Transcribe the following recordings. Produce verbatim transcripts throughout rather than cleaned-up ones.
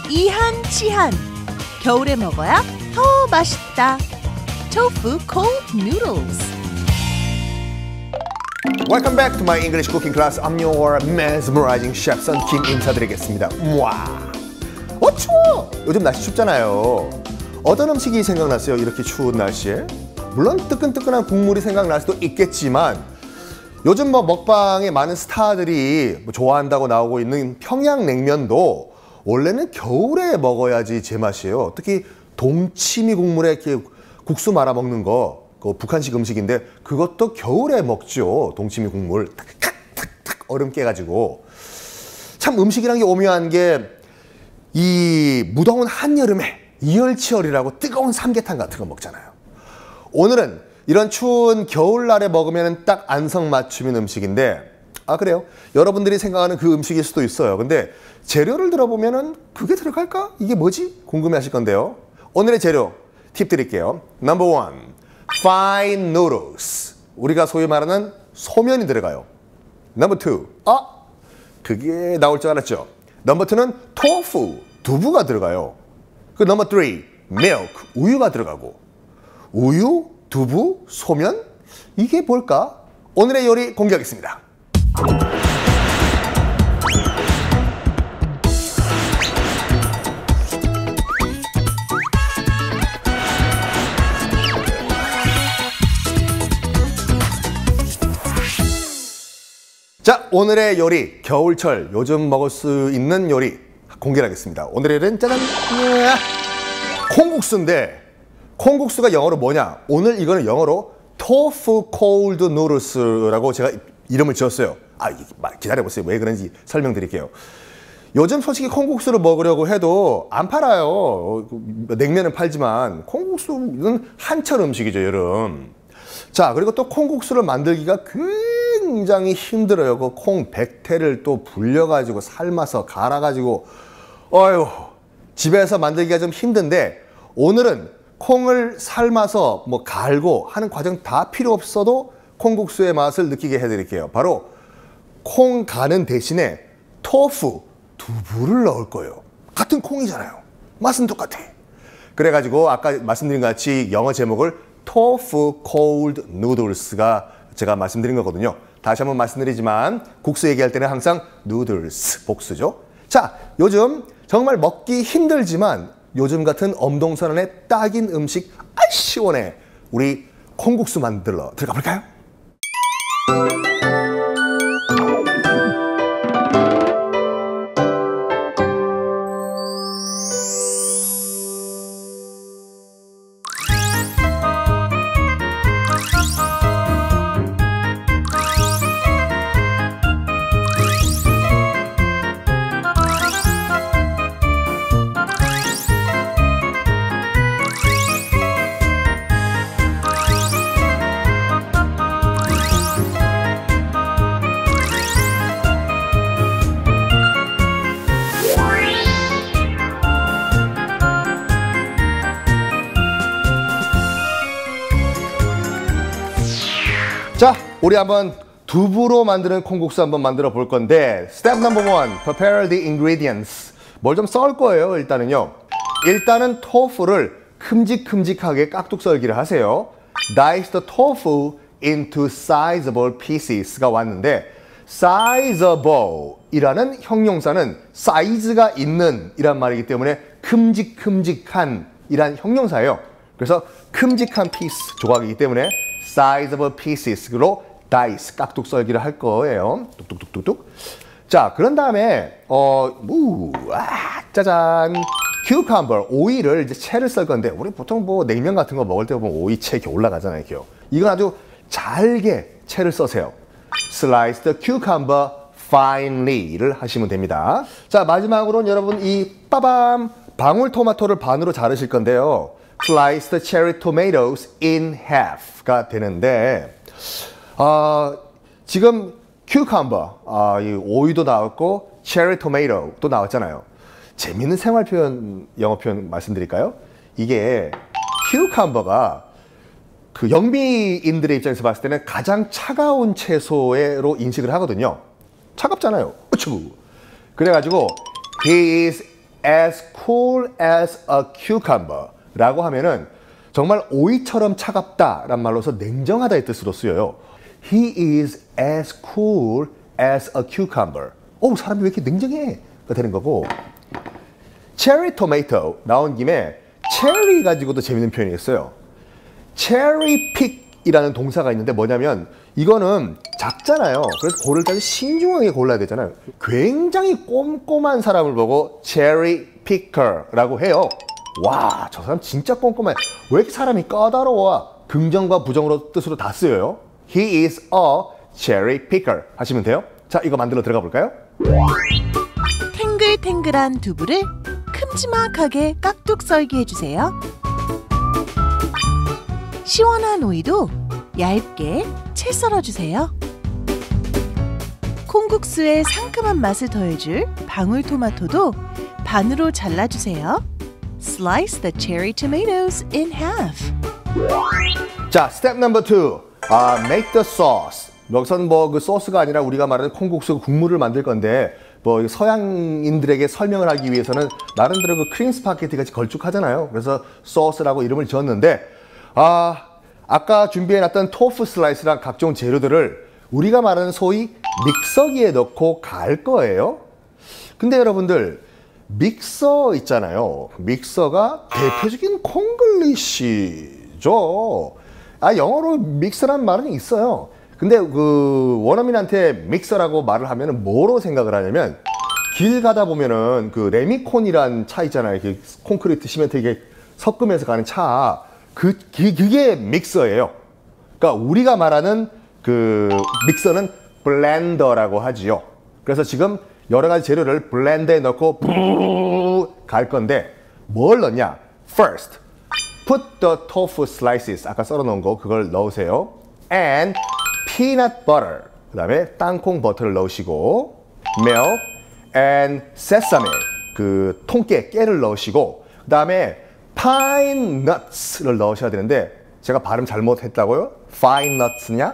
이한치한. 겨울에 먹어야 더 맛있다. Tofu cold noodles. Welcome back to my English cooking class. I'm your mesmerizing chef 선 김 인사드리겠습니다. 와, 어 추워. 요즘 날씨 춥잖아요. 어떤 음식이 생각났어요? 이렇게 추운 날씨에? 물론 뜨끈뜨끈한 국물이 생각날 수도 있겠지만 요즘 뭐 먹방에 많은 스타들이 뭐 좋아한다고 나오고 있는 평양냉면도 원래는 겨울에 먹어야지 제맛이에요. 특히 동치미 국물에 이렇게 국수 말아 먹는 거, 그 북한식 음식인데 그것도 겨울에 먹죠. 동치미 국물 탁탁탁탁 얼음 깨가지고. 참 음식이란 게 오묘한 게 이 무더운 한여름에 이열치열이라고 뜨거운 삼계탕 같은 거 먹잖아요. 오늘은 이런 추운 겨울날에 먹으면 딱 안성맞춤인 음식인데, 아 그래요? 여러분들이 생각하는 그 음식일 수도 있어요. 근데 재료를 들어보면은 그게 들어갈까? 이게 뭐지? 궁금해하실 건데요. 오늘의 재료 팁 드릴게요. 넘버 원, fine noodles. 우리가 소위 말하는 소면이 들어가요. 넘버 투, 아 그게 나올 줄 알았죠. 넘버 투는 tofu, 두부가 들어가요. 그 넘버 쓰리, milk, 우유가 들어가고. 우유, 두부, 소면? 이게 뭘까? 오늘의 요리 공개하겠습니다. 자, 오늘의 요리, 겨울철 요즘 먹을 수 있는 요리 공개하겠습니다. 오늘의 요리는 짜잔! 콩국수인데 콩국수가 영어로 뭐냐? 오늘 이거는 영어로 tofu cold noodles라고 제가 이름을 지었어요. 아, 기다려보세요. 왜 그런지 설명드릴게요. 요즘 솔직히 콩국수를 먹으려고 해도 안 팔아요. 냉면은 팔지만 콩국수는 한철 음식이죠, 여름. 자, 그리고 또 콩국수를 만들기가 굉장히 힘들어요. 그 콩 백태를 또 불려가지고 삶아서 갈아가지고 어휴, 집에서 만들기가 좀 힘든데 오늘은 콩을 삶아서 뭐 갈고 하는 과정 다 필요 없어도 콩국수의 맛을 느끼게 해드릴게요. 바로 콩 가는 대신에 토fu, 두부를 넣을 거예요. 같은 콩이잖아요. 맛은 똑같아. 그래가지고 아까 말씀드린 것 같이 영어 제목을 tofu cold noodles가 제가 말씀드린 거거든요. 다시 한번 말씀드리지만 국수 얘기할 때는 항상 noodles, 복수죠. 자, 요즘 정말 먹기 힘들지만 요즘 같은 엄동선언에 딱인 음식, 아 시원해. 우리 콩국수 만들러 들어가 볼까요? 자, 우리 한번 두부로 만드는 콩국수 한번 만들어 볼 건데 Step number one, prepare the ingredients. 뭘 좀 썰 거예요, 일단은요. 일단은 토fu를 큼직큼직하게 깍둑 썰기를 하세요. Dice the tofu into sizable pieces가 왔는데 sizable 이라는 형용사는 사이즈가 있는 이란 말이기 때문에 큼직큼직한 이란 형용사예요. 그래서 큼직한 피스 조각이기 때문에 sizable pieces로 dice, 깍둑 썰기를 할 거예요. 뚝뚝뚝뚝뚝. 자, 그런 다음에 어, 우, 아, 짜잔, cucumber, 오이를 이제 채를 썰 건데 우리 보통 뭐 냉면 같은 거 먹을 때 보면 오이채 이렇게 올라가잖아요, 이렇게. 이건 아주 잘게 채를 써세요. Slice the cucumber finely를 하시면 됩니다. 자, 마지막으로는 여러분 이 빠밤 방울토마토를 반으로 자르실 건데요. Slice the cherry tomatoes in half가 되는데 아, 지금 cucumber, 아, 이 오이도 나왔고 cherry tomato도 나왔잖아요. 재밌는 생활 표현, 영어 표현 말씀드릴까요? 이게 cucumber가 그 영미인들의 입장에서 봤을 때는 가장 차가운 채소로 인식을 하거든요. 차갑잖아요. 어쭈. 그래가지고 he is as cool as a cucumber 라고 하면은 정말 오이처럼 차갑다란 말로서 냉정하다의 뜻으로 쓰여요. He is as cool as a cucumber. 오, 사람이 왜 이렇게 냉정해? 가 되는 거고. Cherry tomato 나온 김에 체리 가지고도 재밌는 표현이 있어요. Cherry pick이라는 동사가 있는데 뭐냐면 이거는 작잖아요. 그래서 고를 때 신중하게 골라야 되잖아요. 굉장히 꼼꼼한 사람을 보고 cherry picker라고 해요. 와, 저 사람 진짜 꼼꼼해. 왜 이렇게 사람이 까다로워? 긍정과 부정으로 뜻으로 다 쓰여요. He is a cherry picker 하시면 돼요. 자, 이거 만들어 들어가 볼까요? 탱글탱글한 두부를 큼지막하게 깍둑 썰기 해주세요. 시원한 오이도 얇게 채 썰어주세요. 콩국수의 상큼한 맛을 더해줄 방울토마토도 반으로 잘라주세요. Slice the cherry tomatoes in half. 자, 스텝 넘버 투. 아, make the sauce. 여기서는 뭐 그 소스가 아니라 우리가 말하는 콩국수 국물을 만들 건데 뭐 서양인들에게 설명을 하기 위해서는 나름대로 그 크림 스파게티 같이 걸쭉하잖아요. 그래서 소스라고 이름을 지었는데 아, 아까 준비해놨던 토fu 슬라이스랑 각종 재료들을 우리가 말하는 소위 믹서기에 넣고 갈 거예요. 근데 여러분들 믹서 있잖아요. 믹서가 대표적인 콩글리시죠. 아, 영어로 믹서란 말은 있어요. 근데 그 원어민한테 믹서라고 말을 하면 뭐로 생각을 하냐면 길 가다 보면은 그 레미콘이란 차 있잖아요. 그 콘크리트 시멘트 이게 섞으면서 가는 차. 그 그게 믹서예요. 그러니까 우리가 말하는 그 믹서는 블렌더라고 하지요. 그래서 지금 여러 가지 재료를 블렌더에 넣고 갈 건데 뭘 넣냐? First, put the tofu slices 아까 썰어 놓은 거 그걸 넣으세요. And peanut butter 그 다음에 땅콩 버터를 넣으시고 milk and sesame 그 통깨 깨를 넣으시고 그 다음에 pine nuts를 넣으셔야 되는데 제가 발음 잘못했다고요? fine nuts냐?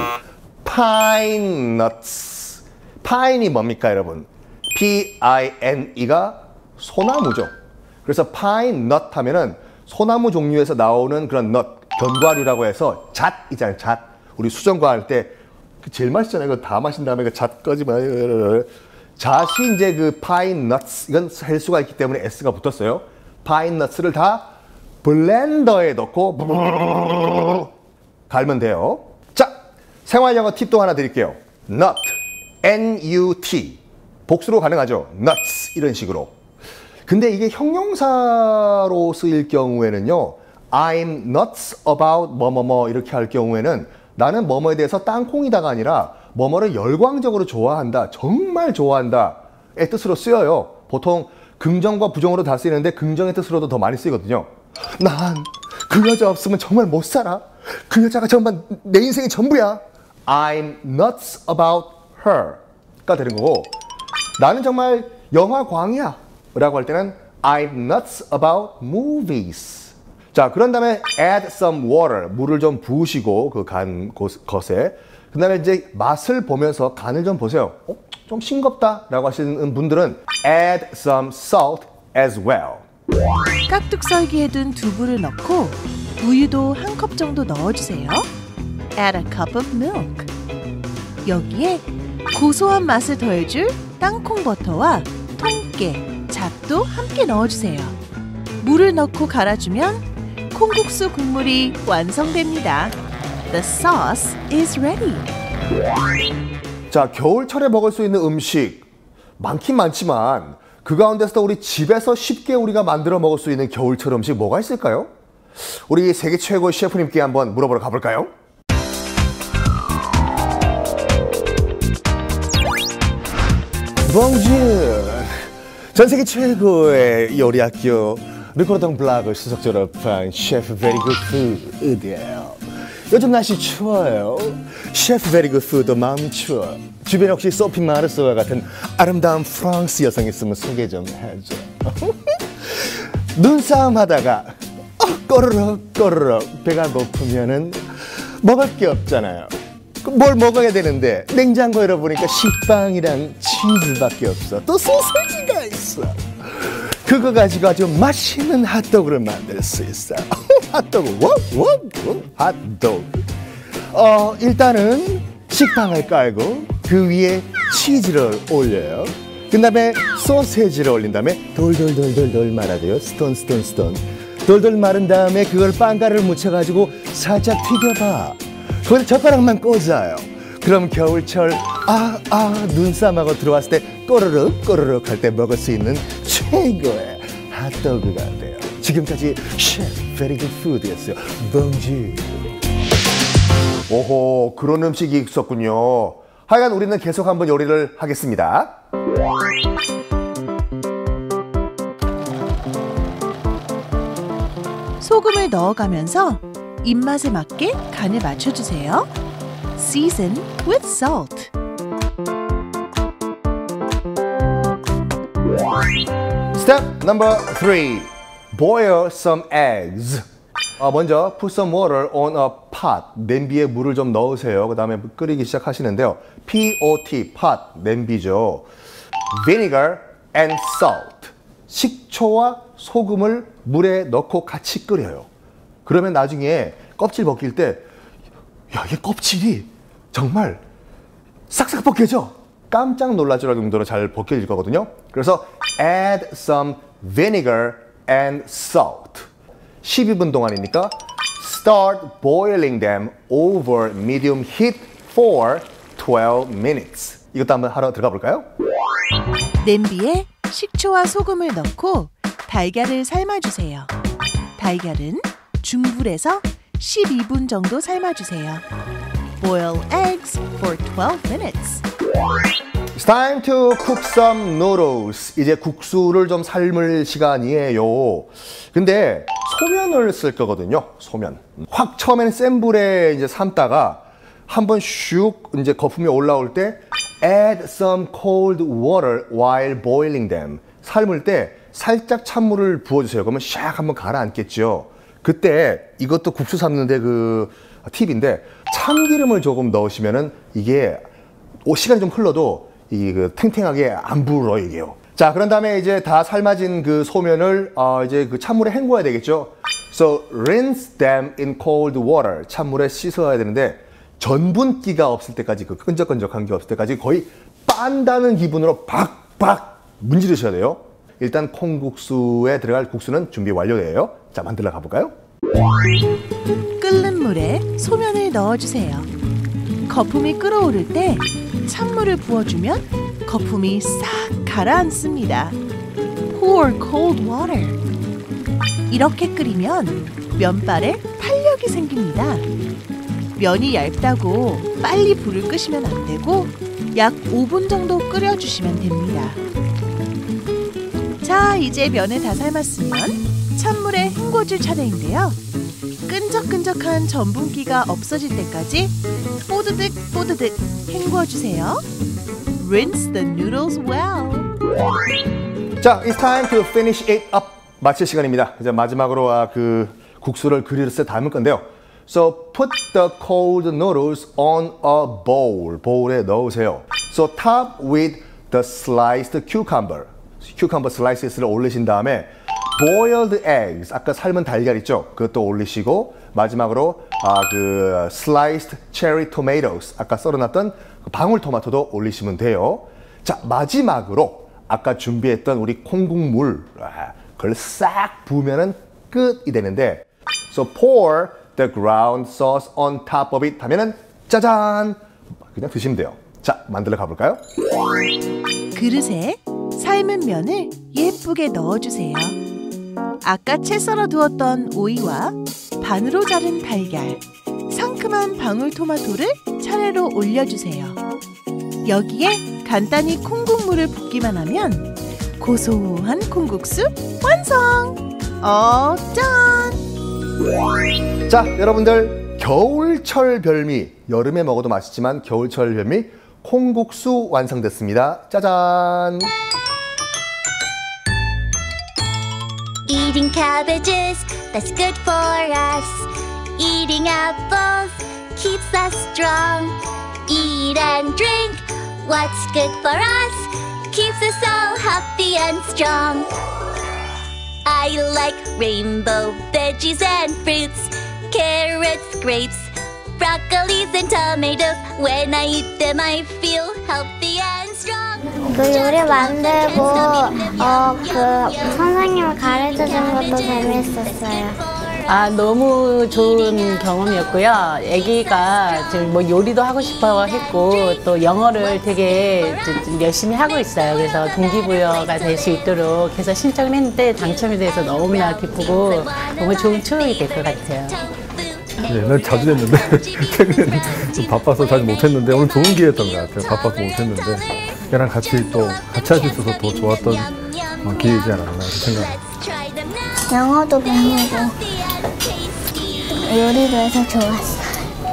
pine nuts. pine이 뭡니까 여러분? P I N E가 소나무죠. 그래서 pine nut 하면은 소나무 종류에서 나오는 그런 nut, 견과류라고 해서 잣 있잖아요. 잣. 우리 수정과 할 때 제일 맛있잖아요. 이거 다 마신 다음에 그 잣 꺼지 마요. 잣이 이제 그 pine nuts 이건 셀 수가 있기 때문에 S가 붙었어요. pine nuts를 다 블렌더에 넣고 갈면 돼요. 자, 생활 영어 팁도 하나 드릴게요. nut, N U T 복수로 가능하죠. nuts 이런 식으로. 근데 이게 형용사로 쓰일 경우에는요. I'm nuts about 뭐뭐뭐 이렇게 할 경우에는 나는 뭐뭐에 대해서 땅콩이다가 아니라 뭐뭐를 열광적으로 좋아한다. 정말 좋아한다의 뜻으로 쓰여요. 보통 긍정과 부정으로 다 쓰이는데 긍정의 뜻으로도 더 많이 쓰이거든요. 난 그 여자 없으면 정말 못 살아. 그 여자가 정말 내 인생의 전부야. I'm nuts about her가 되는 거고 나는 정말 영화광이야 라고 할 때는 I'm nuts about movies. 자, 그런 다음에 add some water 물을 좀 부으시고 그 간 것에 그 다음에 이제 맛을 보면서 간을 좀 보세요. 어? 좀 싱겁다 라고 하시는 분들은 add some salt as well. 깍둑 썰기에 둔 두부를 넣고 우유도 한 컵 정도 넣어주세요. Add a cup of milk. 여기에 고소한 맛을 더해줄 땅콩 버터와 통깨, 잣도 함께 넣어주세요. 물을 넣고 갈아주면 콩국수 국물이 완성됩니다. The sauce is ready. 자, 겨울철에 먹을 수 있는 음식 많긴 많지만 그 가운데서도 우리 집에서 쉽게 우리가 만들어 먹을 수 있는 겨울철 음식 뭐가 있을까요? 우리 세계 최고의 셰프님께 한번 물어보러 가볼까요? 봉주! 전 세계 최고의 요리 학교 르코르동 블락을 수석 졸업한 셰프 베리 굿 푸드예요. 요즘 날씨 추워요. 셰프 베리 굿 푸드 마음 추워. 주변에 혹시 소피 마르소와 같은 아름다운 프랑스 여성 있으면 소개 좀 해줘. 눈싸움 하다가 어, 꼬르륵 꼬르륵 배가 고프면은 먹을 게 없잖아요. 뭘 먹어야 되는데 냉장고에 열어보니까 식빵이랑 치즈밖에 없어. 또 소세지가 있어. 그거 가지고 아주 맛있는 핫도그를 만들 수 있어요. 핫도그, 워, 워, 워, 핫도그. 어, 일단은 식빵을 깔고 그 위에 치즈를 올려요. 그 다음에 소세지를 올린 다음에 돌돌돌돌돌 말아줘요. 스톤, 스톤, 스톤. 돌돌 마른 다음에 그걸 빵가루를 묻혀가지고 살짝 튀겨봐. 거기다 젓가락만 꽂아요. 그럼 겨울철 아, 아, 눈싸움하고 들어왔을 때 꼬르륵 꼬르륵 할 때 먹을 수 있는 최고의 핫도그가 돼요. 지금까지 셰프 베리 굿 푸드였어요. 봉지. 오호, 그런 음식이 있었군요. 하여간 우리는 계속 한번 요리를 하겠습니다. 소금을 넣어가면서 입맛에 맞게 간을 맞춰주세요. Season with salt. Step number three. Boil some eggs. 어, 먼저 put some water on a pot. 냄비에 물을 좀 넣으세요. 그 다음에 끓이기 시작하시는데요. P-O-T, pot, 냄비죠. Vinegar and salt. 식초와 소금을 물에 넣고 같이 끓여요. 그러면 나중에 껍질 벗길 때, 야, 이게 껍질이 정말 싹싹 벗겨져. 깜짝 놀라줄 정도로 잘 벗겨질 거거든요. 그래서 add some vinegar and salt. 십이 분 동안이니까 start boiling them over medium heat for twelve minutes. 이것도 한번 하러 들어가 볼까요? 냄비에 식초와 소금을 넣고 달걀을 삶아주세요. 달걀은 중불에서 십이 분 정도 삶아주세요. Boil eggs for twelve minutes. It's time to cook some noodles. 이제 국수를 좀 삶을 시간이에요. 근데 소면을 쓸 거거든요. 소면. 확 처음에는 센 불에 이제 삶다가 한번 슉 이제 거품이 올라올 때 add some cold water while boiling them. 삶을 때 살짝 찬물을 부어주세요. 그러면 샥 한번 가라앉겠죠. 그때 이것도 국수 삶는데 그 팁인데 참기름을 조금 넣으시면은 이게 시간이 좀 흘러도 이 그 탱탱하게 안 불어 이게요. 자, 그런 다음에 이제 다 삶아진 그 소면을 어 이제 그 찬물에 헹궈야 되겠죠. So rinse them in cold water. 찬물에 씻어야 되는데 전분기가 없을 때까지 그 끈적끈적한 게 없을 때까지 거의 빤다는 기분으로 박박 문지르셔야 돼요. 일단 콩국수에 들어갈 국수는 준비 완료돼요. 자, 만들러 가볼까요? 끓는 물에 소면을 넣어주세요. 거품이 끓어오를 때 찬물을 부어주면 거품이 싹 가라앉습니다. Pour cold water. 이렇게 끓이면 면발에 탄력이 생깁니다. 면이 얇다고 빨리 불을 끄시면 안 되고 약 오 분 정도 끓여주시면 됩니다. 자, 이제 면을 다 삶았으면 찬물에 헹궈줄 차례인데요. 끈적끈적한 전분기가 없어질 때까지 뽀드득 뽀드득 헹궈주세요. Rinse the noodles well. 자, it's time to finish it up. 마칠 시간입니다. 이제 마지막으로 아, 그 국수를 그릇에 담을 건데요. So put the cold noodles on a bowl. 보울에 넣으세요. So top with the sliced cucumber. cucumber slices를 올리신 다음에 boiled eggs. 아까 삶은 달걀 있죠? 그것도 올리시고 마지막으로 아, 그 sliced cherry tomatoes. 아까 썰어놨던 그 방울토마토도 올리시면 돼요. 자, 마지막으로 아까 준비했던 우리 콩국물 아, 그걸 싹 부으면은 끝이 되는데 so pour the ground sauce on top of it 하면은 짜잔! 그냥 드시면 돼요. 자, 만들어 가볼까요? 그릇에 삶은 면을 예쁘게 넣어주세요. 아까 채 썰어 두었던 오이와 반으로 자른 달걀, 상큼한 방울토마토를 차례로 올려주세요. 여기에 간단히 콩국물을 붓기만 하면 고소한 콩국수 완성! 어, 짠! 자, 여러분들 겨울철 별미, 여름에 먹어도 맛있지만 겨울철 별미 콩국수 완성됐습니다. 짜잔! Eating cabbages, that's good for us. Eating apples keeps us strong. Eat and drink, what's good for us keeps us all happy and strong. I like rainbow veggies and fruits, carrots, grapes, broccolis and tomatoes. When I eat them I feel healthy and strong. 그 요리 만들고 어, 그 선생님을 가르쳐준 것도 재밌었어요. 아, 너무 좋은 경험이었고요. 아기가 지금 뭐 요리도 하고 싶어 했고 또 영어를 되게 좀 열심히 하고 있어요. 그래서 동기부여가 될 수 있도록 해서 신청을 했는데 당첨이 돼서 너무나 기쁘고 정말 좋은 추억이 될 것 같아요. 옛날 자주 했는데 최근에는 좀 바빠서 자주 못했는데 오늘 좋은 기회였던 것 같아요. 바빠서 못했는데 걔랑 같이 또 같이 할 수 있어서 더 좋았던 기회이지 않았나 생각합니다. 영어도 배우고 요리도 해서 좋았어요.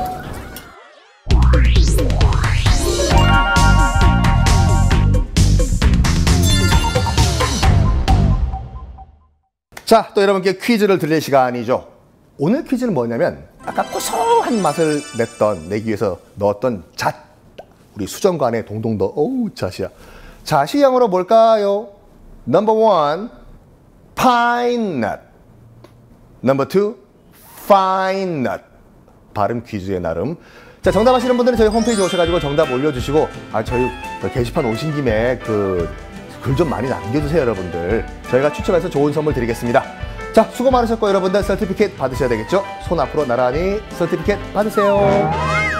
자, 또 여러분께 퀴즈를 드릴 시간이죠. 오늘 퀴즈는 뭐냐면 아까 고소한 맛을 냈던 내기 위해서 넣었던 잣. 우리 수정관에 동동 넣어. 어우, 잣이야. 잣이 영어로 뭘까요? 넘버 원, pine nut. 넘버 투, fine nut. 발음 퀴즈의 나름. 자, 정답 아시는 분들은 저희 홈페이지 오셔가지고 정답 올려주시고, 아, 저희 게시판 오신 김에 그 글 좀 많이 남겨주세요, 여러분들. 저희가 추첨해서 좋은 선물 드리겠습니다. 자, 수고 많으셨고 여러분들 서티피켓 받으셔야 되겠죠? 손 앞으로 나란히 서티피켓 받으세요.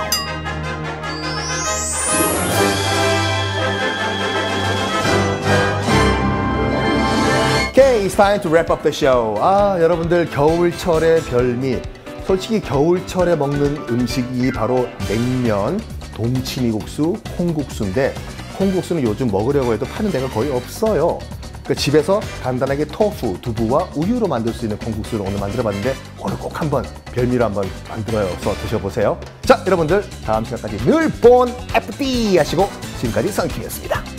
Okay, it's time to wrap up the show. 아, 여러분들 겨울철의 별미. 솔직히 겨울철에 먹는 음식이 바로 냉면, 동치미국수, 콩국수인데 콩국수는 요즘 먹으려고 해도 파는 데가 거의 없어요. 그러니까 집에서 간단하게 토fu, 두부와 우유로 만들 수 있는 콩국수를 오늘 만들어봤는데 오늘 꼭 한번 별미로 한번 만들어서 드셔보세요. 자, 여러분들 다음 시간까지 늘 본 에프티 하시고 지금까지 썬킴이었습니다.